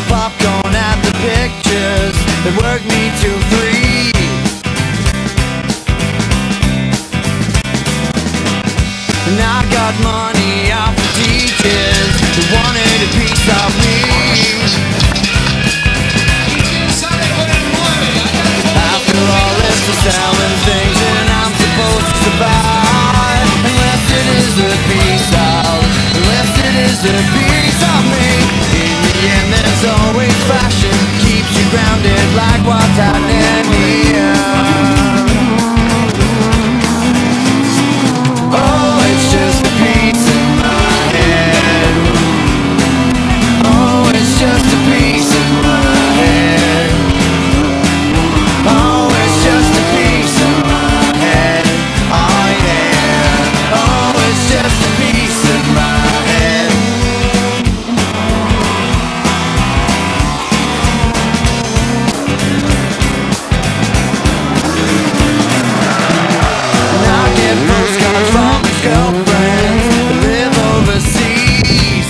popcorn at the pictures that work me till 3. And I got money off the teachers who wanted a piece of me. After all this is selling things and I'm supposed to survive, unless it is a piece of, unless it is a piece of me. In the end there's always fashion, keeps you grounded like what's happening here. Oh, it's just a piece in my head. Oh, it's just a piece in my head. Oh, it's just a piece in my head. Oh yeah. Oh, it's just a piece in my head. And I get postcards from his girlfriends that live overseas.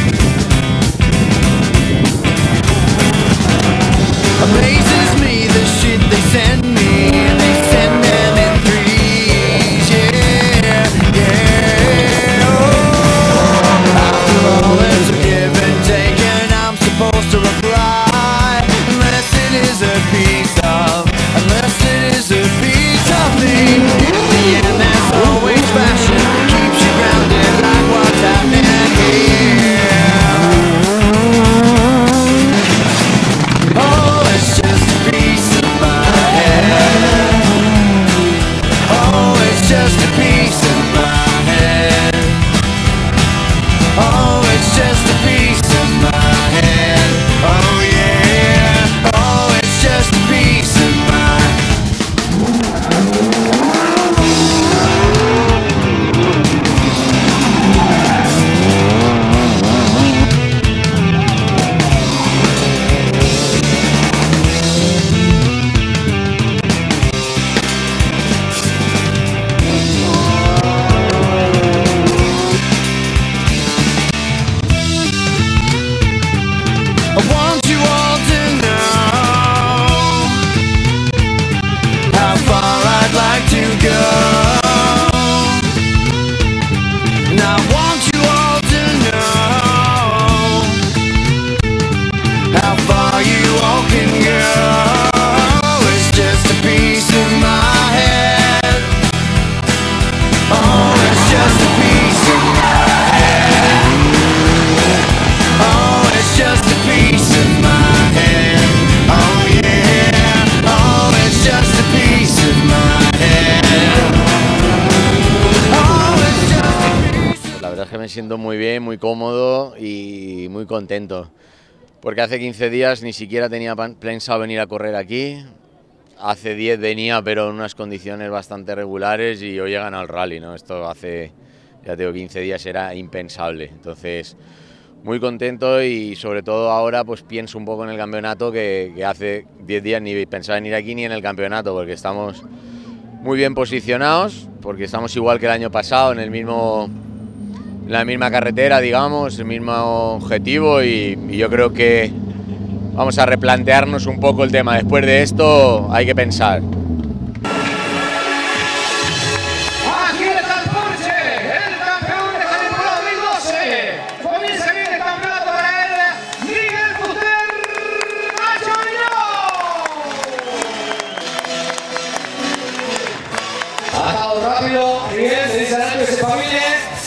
Amazes me the shit they send me, and they send them in 3s. Yeah, yeah. Oh, after all there's a give and take, and I'm supposed to reply, unless it is a piece of, unless it is a piece of me. In the end there's always fashion, keeps you grounded like what's happening here. Oh, it's just a piece of my head. Oh, it's just a piece of my head. Oh, it's just a piece of my head. Oh yeah. Oh, it's just a piece of my head. I want you all to know how far I'd like to go. And I want you all to know how far you all can go. It's just a piece of my head. Oh, it's just a piece of my head. Oh, it's just a piece of my head. Oh yeah. Oh, it's just a piece of my head. Oh, it's just a piece of... La verdad es que me siento muy bien, muy cómodo y muy contento. Porque hace 15 días ni siquiera tenía pensado venir a correr aquí. Hace 10 venía, pero en unas condiciones bastante regulares, y hoy he ganado el rally, ¿no? Esto hace, ya tengo 15 días, era impensable. Entonces, muy contento, y sobre todo ahora pues pienso un poco en el campeonato, que hace 10 días ni pensaba venir aquí ni en el campeonato, porque estamos muy bien posicionados, porque estamos igual que el año pasado, en la misma carretera, digamos, el mismo objetivo, y yo creo que vamos a replantearnos un poco el tema. Después de esto hay que pensar. Aquí está el Porsche, el campeón de esta temporada 2012. Comienza bien el campeonato para él, Miguel Fuster Machorino. Ha estado rápido, Miguel, se dice adelante que se espabile.